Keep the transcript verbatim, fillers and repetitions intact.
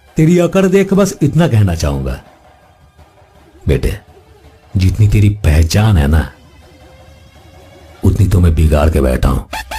तेरी अकड़ देख बस इतना कहना चाहूंगा बेटे, जितनी तेरी पहचान है ना, उतनी तो मैं बिगाड़ के बैठा हूं।